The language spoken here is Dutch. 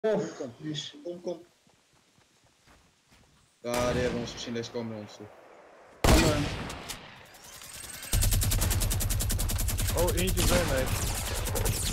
Kom. Kom. Ja, die hebben ons gezien, deze komen naar ons toe. Oh, eentje bij mij.